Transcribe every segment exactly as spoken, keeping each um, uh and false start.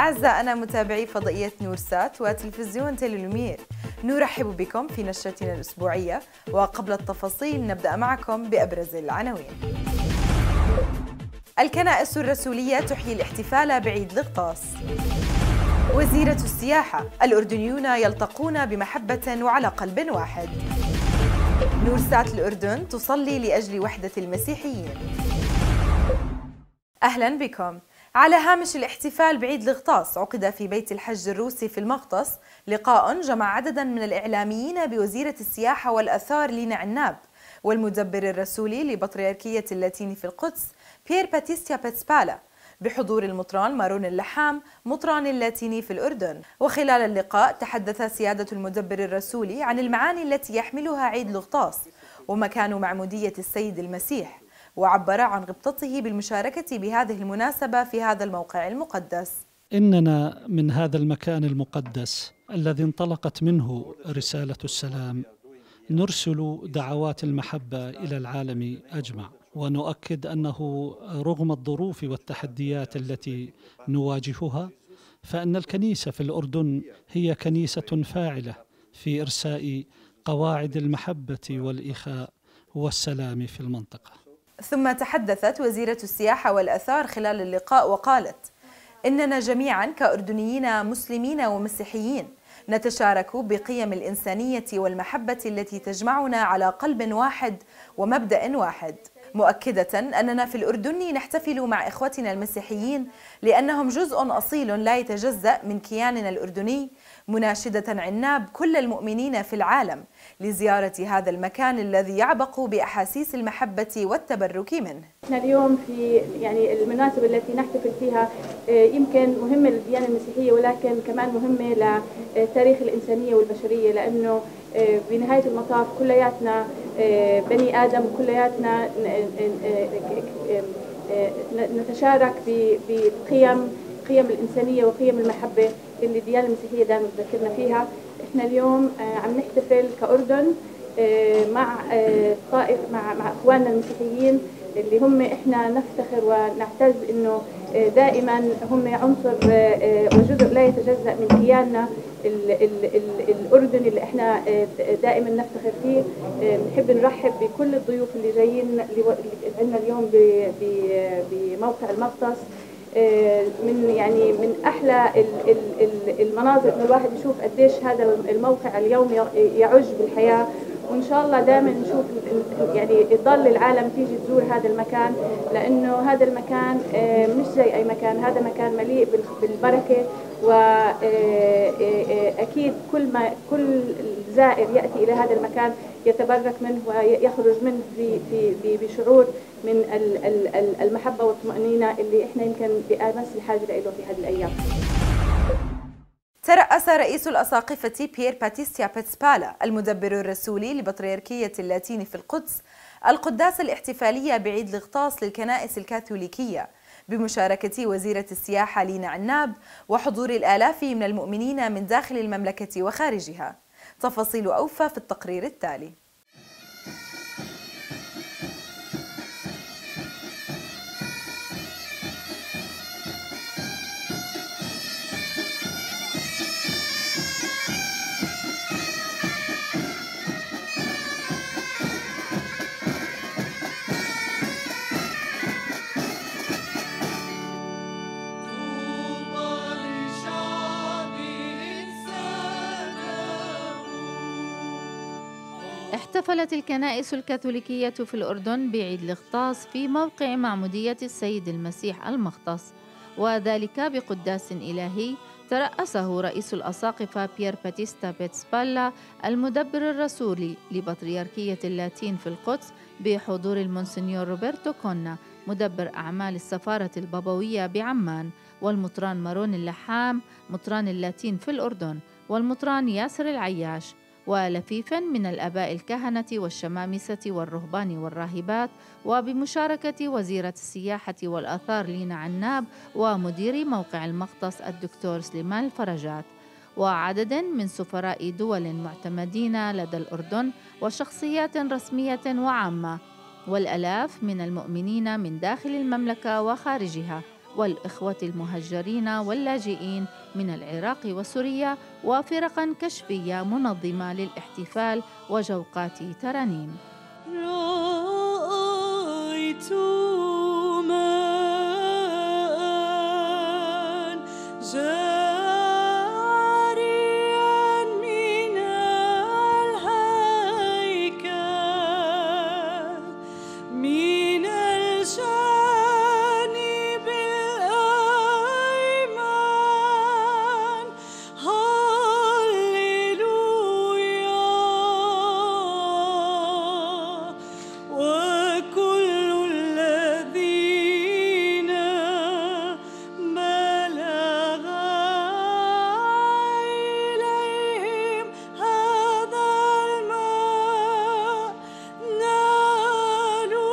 أعزائنا متابعي فضائية نورسات وتلفزيون تيليلومير، نرحب بكم في نشرتنا الأسبوعية. وقبل التفاصيل نبدأ معكم بأبرز العناوين. الكنائس الرسولية تحيي الاحتفال بعيد الغطاس. وزيرة السياحة: الأردنيون يلتقون بمحبة وعلى قلب واحد. نورسات الأردن تصلي لأجل وحدة المسيحيين. أهلا بكم. على هامش الاحتفال بعيد الغطاس، عقد في بيت الحج الروسي في المغطس لقاء جمع عددا من الإعلاميين بوزيرة السياحة والآثار لينا عناب والمدبر الرسولي لبطريركية اللاتيني في القدس بيير باتيستيا بيتسبالا، بحضور المطران مارون اللحام مطران اللاتيني في الأردن. وخلال اللقاء تحدث سيادة المدبر الرسولي عن المعاني التي يحملها عيد الغطاس ومكان معمودية السيد المسيح، وعبر عن غبطته بالمشاركة بهذه المناسبة في هذا الموقع المقدس. إننا من هذا المكان المقدس الذي انطلقت منه رسالة السلام نرسل دعوات المحبة إلى العالم أجمع، ونؤكد أنه رغم الظروف والتحديات التي نواجهها فإن الكنيسة في الأردن هي كنيسة فاعلة في إرساء قواعد المحبة والإخاء والسلام في المنطقة. ثم تحدثت وزيرة السياحة والآثار خلال اللقاء وقالت: إننا جميعا كأردنيين مسلمين ومسيحيين نتشارك بقيم الإنسانية والمحبة التي تجمعنا على قلب واحد ومبدأ واحد، مؤكدة أننا في الأردن نحتفل مع إخوتنا المسيحيين لأنهم جزء أصيل لا يتجزأ من كياننا الأردني، مناشدة عناب كل المؤمنين في العالم لزيارة هذا المكان الذي يعبق بأحاسيس المحبة والتبرك منه. احنا اليوم في يعني المناسبة التي نحتفل فيها يمكن مهمة للديانة المسيحية، ولكن كمان مهمة لتاريخ الإنسانية والبشرية، لأنه بنهاية المطاف كلياتنا بني آدم، وكلياتنا نتشارك بقيم قيم الإنسانية وقيم المحبة اللي الديانة المسيحية دائما تذكرنا فيها. احنا اليوم عم نحتفل كأردن مع طائف مع مع اخواننا المسيحيين اللي هم احنا نفتخر ونعتز انه دائما هم عنصر وجزء لا يتجزأ من كياننا ال ال ال الأردني اللي احنا دائما نفتخر فيه. نحب نرحب بكل الضيوف اللي جايين اللي عندنا اليوم بموقع المغطس، من يعني من احلى المناظر ان الواحد يشوف قديش هذا الموقع اليوم يعج بالحياه، وان شاء الله دائما نشوف يعني يضل العالم تيجي تزور هذا المكان، لانه هذا المكان مش زي اي مكان، هذا مكان مليء بالبركه، واكيد كل ما كل زائر ياتي الى هذا المكان يتبرك منه ويخرج منه بشعور من المحبه والطمانينه اللي احنا يمكن بأمس الحاجه له في هذه الايام. ترأس رئيس الأساقفة بيير باتيستيا بيتسبالا المدبر الرسولي لبطريركية اللاتيني في القدس القداس الاحتفالية بعيد الغطاس للكنائس الكاثوليكية بمشاركة وزيرة السياحة لينا عناب وحضور الآلاف من المؤمنين من داخل المملكة وخارجها. تفاصيل أوفى في التقرير التالي. احتفلت الكنائس الكاثوليكية في الأردن بعيد الغطاس في موقع معمودية السيد المسيح المغطس، وذلك بقداس إلهي ترأسه رئيس الأساقفة بيير باتيستا بيتسبالا المدبر الرسولي لبطريركية اللاتين في القدس بحضور المونسنيور روبرتو كونا مدبر أعمال السفارة البابوية بعمان، والمطران مارون اللحام مطران اللاتين في الأردن، والمطران ياسر العياش، ولفيفا من الآباء الكهنة والشمامسة والرهبان والراهبات، وبمشاركة وزيرة السياحة والآثار لينا عناب ومدير موقع المغطس الدكتور سليمان الفرجات، وعدد من سفراء دول معتمدين لدى الأردن وشخصيات رسمية وعامة، والآلاف من المؤمنين من داخل المملكة وخارجها، والإخوة المهجرين واللاجئين من العراق وسوريا، وفرقا كشفية منظمة للاحتفال وجوقات ترانيم. رأيت ماء جاريا من الهيكل من الجانب الأيمن، هللويا، وكل الذين بلغ إليهم هذا الماء نالوا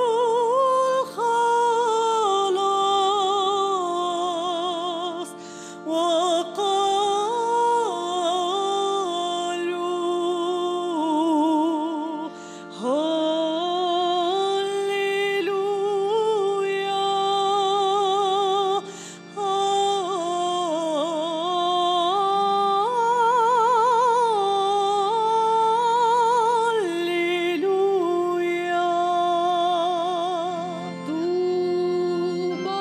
الخلاص وقالوا هللويا، هللويا. طوبى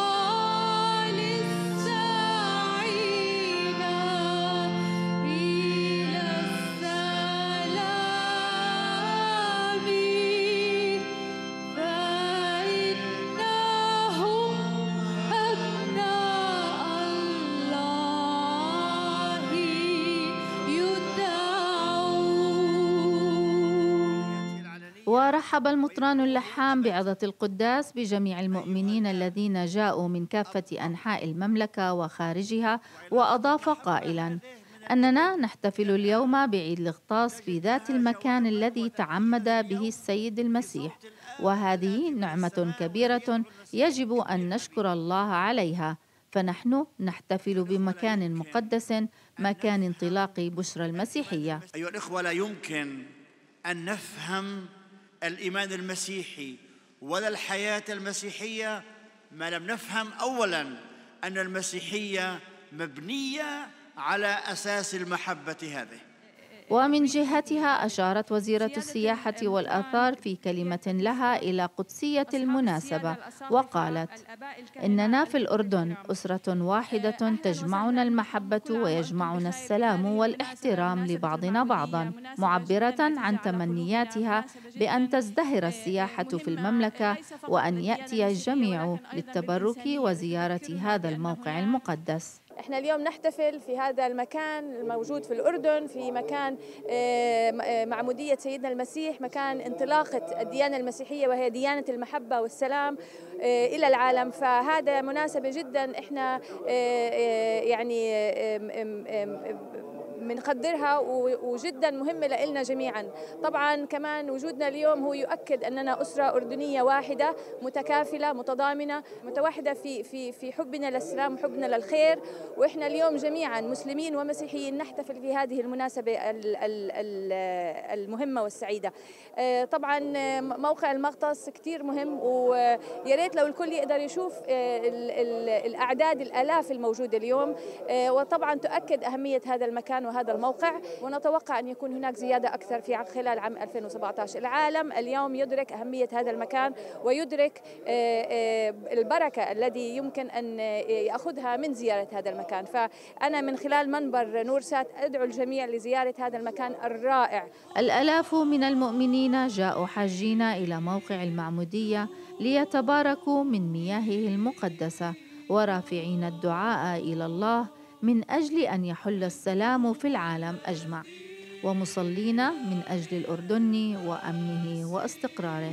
للساعين إلى السلام، فإنهم أبناء الله يدعون. ورحب المطران اللحام بعظة القداس بجميع المؤمنين الذين جاءوا من كافة أنحاء المملكة وخارجها، وأضاف قائلاً: أننا نحتفل اليوم بعيد الغطاس في ذات المكان الذي تعمد به السيد المسيح، وهذه نعمة كبيرة يجب أن نشكر الله عليها، فنحن نحتفل بمكان مقدس، مكان انطلاق بشرى المسيحية. أيها الإخوة، لا يمكن أن نفهم الإيمان المسيحي ولا الحياة المسيحية ما لم نفهم أولاً أن المسيحية مبنية على أساس المحبة هذه. ومن جهتها أشارت وزيرة السياحة والآثار في كلمة لها إلى قدسية المناسبة، وقالت: إننا في الأردن أسرة واحدة تجمعنا المحبة ويجمعنا السلام والاحترام لبعضنا بعضا، معبرة عن تمنياتها بأن تزدهر السياحة في المملكة وأن يأتي الجميع للتبرك وزيارة هذا الموقع المقدس. احنا اليوم نحتفل في هذا المكان الموجود في الأردن، في مكان معمودية سيدنا المسيح، مكان انطلاقة الديانة المسيحية وهي ديانة المحبة والسلام إلى العالم. فهذا مناسبة جدا احنا يعني بنقدرها وجدا مهمة لنا جميعا. طبعا كمان وجودنا اليوم هو يؤكد أننا أسرة أردنية واحدة متكافلة متضامنة متوحدة في في في حبنا للسلام وحبنا للخير، وإحنا اليوم جميعا مسلمين ومسيحيين نحتفل في هذه المناسبة المهمة والسعيدة. طبعا موقع المغطس كتير مهم، ويا ريت لو الكل يقدر يشوف الأعداد الآلاف الموجودة اليوم، وطبعا تؤكد أهمية هذا المكان وهذا الموقع، ونتوقع أن يكون هناك زيادة أكثر في خلال عام ألفين وسبعة عشر. العالم اليوم يدرك أهمية هذا المكان ويدرك البركة الذي يمكن أن يأخذها من زيارة هذا المكان. فأنا من خلال منبر نورسات أدعو الجميع لزيارة هذا المكان الرائع. الآلاف من المؤمنين جاءوا حاجين إلى موقع المعمودية ليتباركوا من مياهه المقدسة، ورافعين الدعاء إلى الله من أجل أن يحل السلام في العالم أجمع، ومصلين من أجل الأردن وأمنه واستقراره.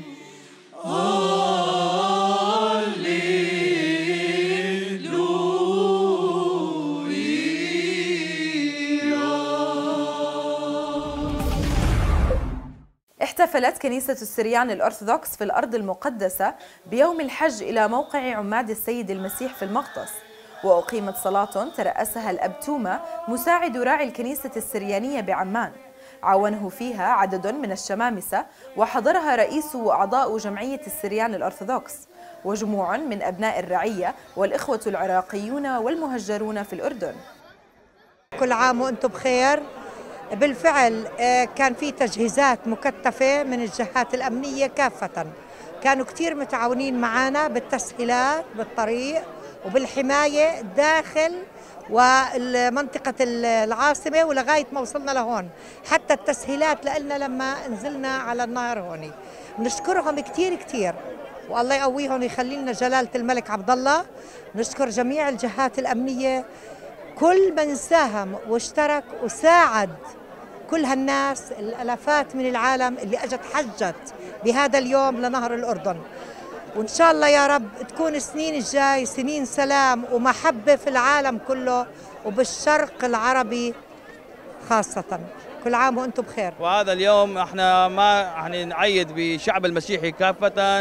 احتفلت كنيسة السريان الأرثوذكس في الأرض المقدسة بيوم الحج إلى موقع عماد السيد المسيح في المغطس، وأقيمت صلاة ترأسها الأب توما مساعد راعي الكنيسة السريانية بعمان، عاونه فيها عدد من الشمامسة، وحضرها رئيس وأعضاء جمعية السريان الأرثوذكس. وجموع من أبناء الرعية والإخوة العراقيون والمهجرون في الأردن. كل عام وأنتم بخير. بالفعل كان في تجهيزات مكثفة من الجهات الأمنية كافة، كانوا كتير متعاونين معنا بالتسهيلات بالطريق وبالحماية داخل ومنطقة العاصمة ولغاية ما وصلنا لهون، حتى التسهيلات لنا لما نزلنا على النهر هون. نشكرهم كتير كتير والله يقويهم ويخلي لنا جلالة الملك عبد الله. نشكر جميع الجهات الأمنية، كل من ساهم واشترك وساعد كل هالناس الالافات من العالم اللي اجت حجت بهذا اليوم لنهر الأردن. وإن شاء الله يا رب تكون السنين الجاي سنين سلام ومحبة في العالم كله وبالشرق العربي خاصة. كل عام وأنتم بخير. وهذا اليوم احنا ما يعني نعيد بالشعب المسيحي كافة،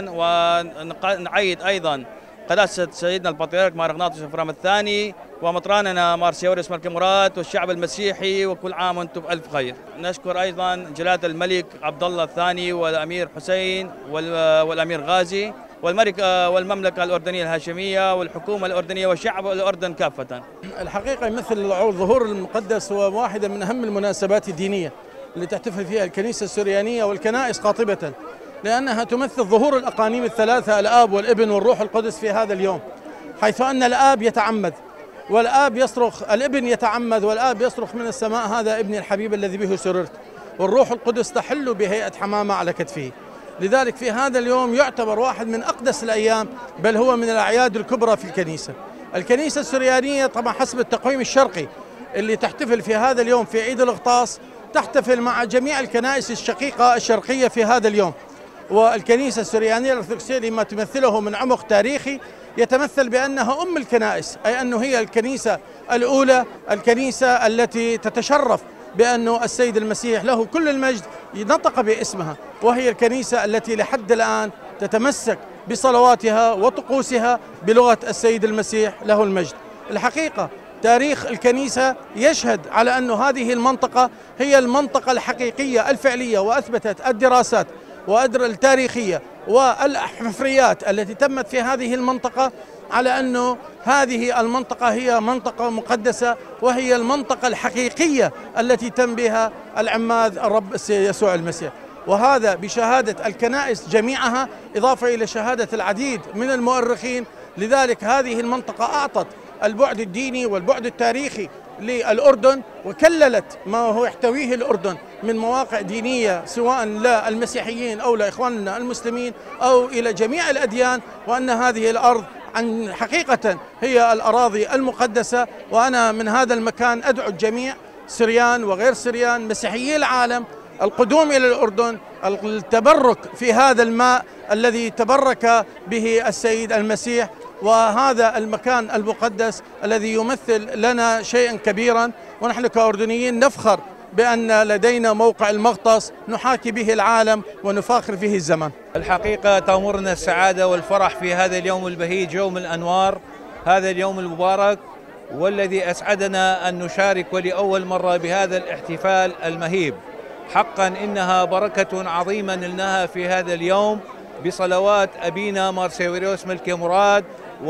ونعيد أيضا قداسة سيدنا البطريرك مار إغناطيوس الفرام الثاني ومطراننا مار سيوريوس ملك مراد والشعب المسيحي، وكل عام وانتم بألف خير. نشكر أيضا جلالة الملك عبد الله الثاني والأمير حسين والأمير غازي والملك والمملكة الأردنية الهاشمية والحكومة الأردنية وشعب الأردن كافة. الحقيقة يمثل الظهور المقدس هو واحدة من أهم المناسبات الدينية اللي تحتفل فيها الكنيسة السريانية والكنائس قاطبة، لأنها تمثل ظهور الأقانيم الثلاثة الآب والابن والروح القدس في هذا اليوم، حيث أن الآب يتعمد والآب يصرخ، الابن يتعمد والآب يصرخ من السماء هذا ابني الحبيب الذي به سررت، والروح القدس تحل بهيئة حمامة على كتفه. لذلك في هذا اليوم يعتبر واحد من أقدس الأيام، بل هو من الأعياد الكبرى في الكنيسة. الكنيسة السريانية طبعا حسب التقويم الشرقي اللي تحتفل في هذا اليوم في عيد الإغطاس، تحتفل مع جميع الكنائس الشقيقة الشرقية في هذا اليوم. والكنيسة السريانية الأرثوذكسية لما تمثله من عمق تاريخي يتمثل بأنها أم الكنائس، أي أنه هي الكنيسة الأولى، الكنيسة التي تتشرف بأنه السيد المسيح له كل المجد نطق باسمها، وهي الكنيسة التي لحد الآن تتمسك بصلواتها وطقوسها بلغة السيد المسيح له المجد. الحقيقة تاريخ الكنيسة يشهد على أن هذه المنطقة هي المنطقة الحقيقية الفعلية، وأثبتت الدراسات التاريخية والحفريات التي تمت في هذه المنطقة على أنه هذه المنطقة هي منطقة مقدسة، وهي المنطقة الحقيقية التي تم بها العماد الرب يسوع المسيح، وهذا بشهادة الكنائس جميعها إضافة إلى شهادة العديد من المؤرخين. لذلك هذه المنطقة أعطت البعد الديني والبعد التاريخي للأردن، وكللت ما هو يحتويه الأردن من مواقع دينية سواء للمسيحيين أو لإخواننا المسلمين أو إلى جميع الأديان، وأن هذه الأرض عن حقيقة هي الأراضي المقدسة. وأنا من هذا المكان أدعو الجميع سريان وغير سريان مسيحيي العالم القدوم إلى الأردن، التبرك في هذا الماء الذي تبرك به السيد المسيح، وهذا المكان المقدس الذي يمثل لنا شيئا كبيرا. ونحن كأردنيين نفخر بأن لدينا موقع المغطس نحاكي به العالم ونفاخر فيه الزمن. الحقيقة تأمرنا السعادة والفرح في هذا اليوم البهيج، يوم الأنوار، هذا اليوم المبارك، والذي أسعدنا أن نشارك ولأول مرة بهذا الاحتفال المهيب. حقا إنها بركة عظيمة نلناها في هذا اليوم بصلوات أبينا مار سيوريوس ملك مراد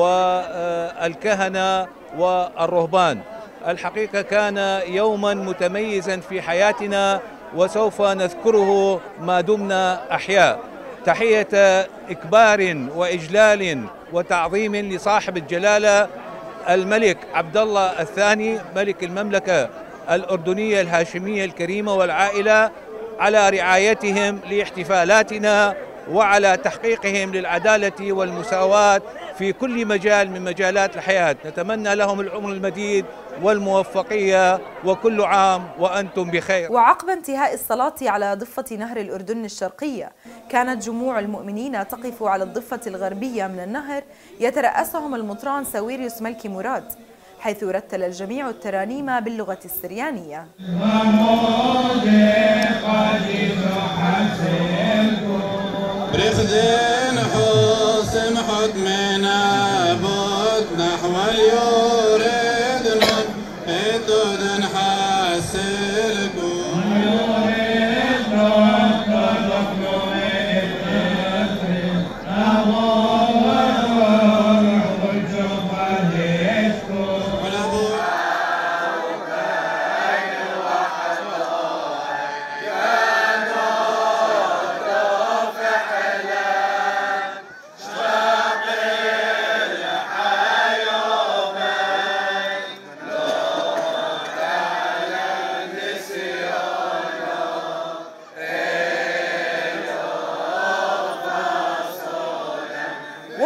والكهنة والرهبان. الحقيقة كان يوما متميزا في حياتنا وسوف نذكره ما دمنا أحياء. تحية إكبار وإجلال وتعظيم لصاحب الجلالة الملك عبد الله الثاني ملك المملكة الأردنية الهاشمية الكريمة والعائلة على رعايتهم لاحتفالاتنا وعلى تحقيقهم للعدالة والمساواة في كل مجال من مجالات الحياة. نتمنى لهم العمر المديد والموفقية، وكل عام وأنتم بخير. وعقب انتهاء الصلاة على ضفة نهر الأردن الشرقية، كانت جموع المؤمنين تقف على الضفة الغربية من النهر يترأسهم المطران سويريوس ملك مراد، حيث رتل الجميع الترانيم باللغة السريانية. برخدين حسن حكمنا بوت نحو اليورد نون اتود نحسلكم يورد نون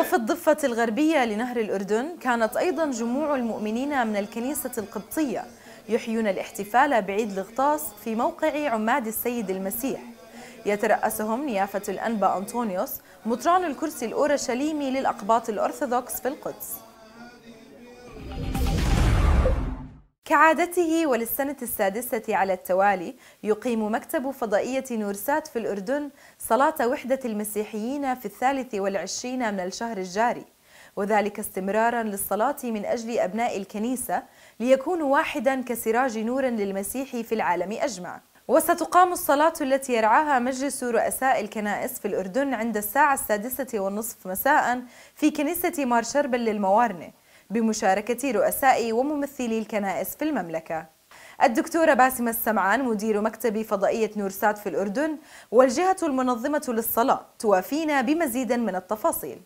وفي الضفة الغربية لنهر الأردن كانت أيضا جموع المؤمنين من الكنيسة القبطية يحيون الاحتفال بعيد الغطاس في موقع عماد السيد المسيح، يترأسهم نيافة الأنبا أنطونيوس مطران الكرسي الأورشليمي للأقباط الأرثوذكس في القدس. كعادته وللسنة السادسة على التوالي يقيم مكتب فضائية نورسات في الأردن صلاة وحدة المسيحيين في الثالث والعشرين من الشهر الجاري، وذلك استمرارا للصلاة من أجل أبناء الكنيسة ليكونوا واحدا كسراج نور للمسيح في العالم أجمع. وستقام الصلاة التي يرعاها مجلس رؤساء الكنائس في الأردن عند الساعة السادسة والنصف مساء في كنيسة مار شربل للموارنة بمشاركة رؤساء وممثلي الكنائس في المملكة. الدكتورة باسمة السمعان مدير مكتب فضائية نورسات في الأردن والجهة المنظمة للصلاة توافينا بمزيد من التفاصيل.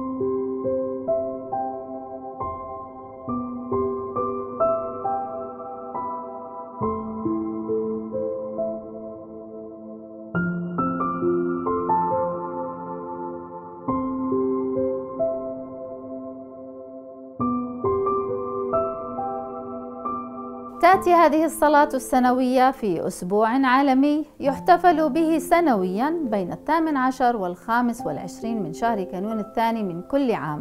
تأتي هذه الصلاة السنوية في أسبوع عالمي يحتفل به سنويا بين الثامن عشر والخامس والعشرين من شهر كانون الثاني من كل عام،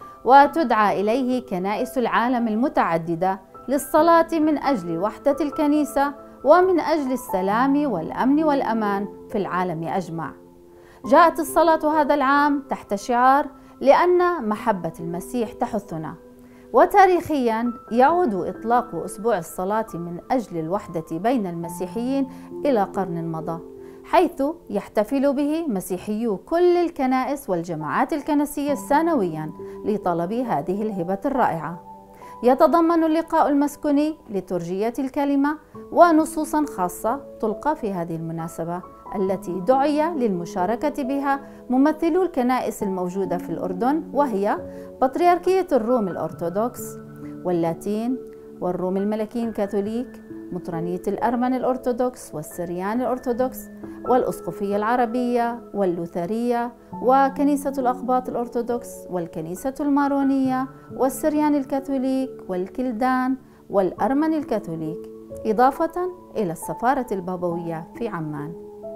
وتدعى إليه كنائس العالم المتعددة للصلاة من أجل وحدة الكنيسة ومن أجل السلام والأمن والأمان في العالم أجمع. جاءت الصلاة هذا العام تحت شعار لأن محبة المسيح تحثنا، وتاريخيا يعود إطلاق أسبوع الصلاة من أجل الوحدة بين المسيحيين إلى قرن مضى، حيث يحتفل به مسيحيو كل الكنائس والجماعات الكنسية سنويا لطلب هذه الهبة الرائعة. يتضمن اللقاء المسكوني لترجية الكلمة ونصوصا خاصة تلقى في هذه المناسبة التي دعي للمشاركة بها ممثلو الكنائس الموجودة في الأردن، وهي بطريركية الروم الأرثوذكس واللاتين والروم الملكيين الكاثوليك، مطرانية الأرمن الأرثوذكس والسريان الأرثوذكس والأسقفية العربية واللوثرية وكنيسة الأقباط الأرثوذكس والكنيسة المارونية والسريان الكاثوليك والكلدان والأرمن الكاثوليك، إضافة إلى السفارة البابوية في عمان.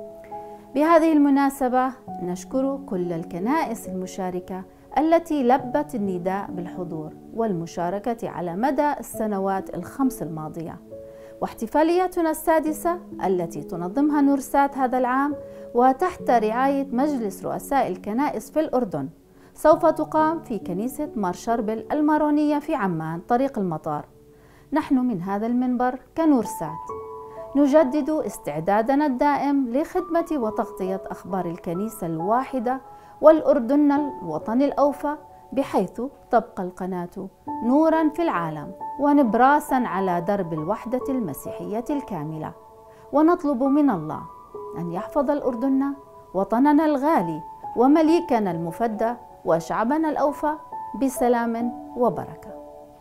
بهذه المناسبة نشكر كل الكنائس المشاركة التي لبت النداء بالحضور والمشاركة على مدى السنوات الخمس الماضية. واحتفاليتنا السادسة التي تنظمها نورسات هذا العام وتحت رعاية مجلس رؤساء الكنائس في الأردن سوف تقام في كنيسة مار شربل المارونية في عمان طريق المطار. نحن من هذا المنبر كنورسات نجدد استعدادنا الدائم لخدمة وتغطية أخبار الكنيسة الواحدة والأردن الوطن الأوفى، بحيث تبقى القناة نوراً في العالم ونبراساً على درب الوحدة المسيحية الكاملة. ونطلب من الله أن يحفظ الأردن وطننا الغالي ومليكنا المفدى وشعبنا الأوفى بسلام وبركة.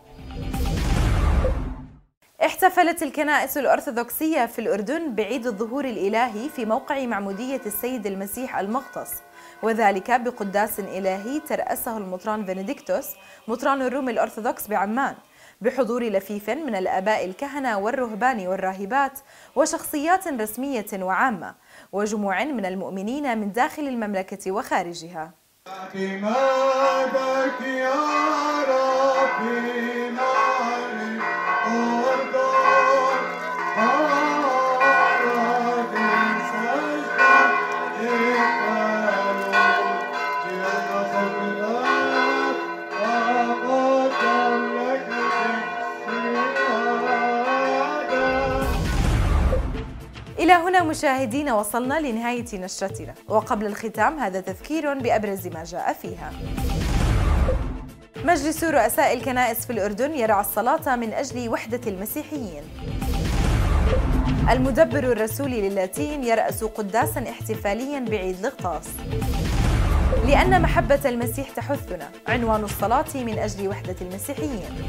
احتفلت الكنائس الأرثوذكسية في الأردن بعيد الظهور الإلهي في موقع معمودية السيد المسيح المغطس، وذلك بقداس إلهي ترأسه المطران بنديكتوس مطران الروم الأرثوذكس بعمان، بحضور لفيف من الآباء الكهنة والرهبان والراهبات وشخصيات رسمية وعامة وجموع من المؤمنين من داخل المملكة وخارجها. إلى هنا مشاهدينا وصلنا لنهاية نشرتنا، وقبل الختام هذا تذكير بأبرز ما جاء فيها. مجلس رؤساء الكنائس في الأردن يرعى الصلاة من أجل وحدة المسيحيين. المدبر الرسولي للاتين يرأس قداسا احتفاليا بعيد الغطاس. لأن محبة المسيح تحثنا، عنوان الصلاة من أجل وحدة المسيحيين.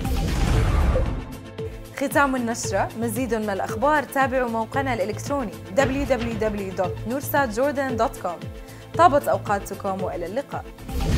ختام النشرة، مزيد من الأخبار تابعوا موقعنا الإلكتروني دبليو دبليو دبليو دوت نورسات جوردن دوت كوم. طابت أوقاتكم وإلى اللقاء.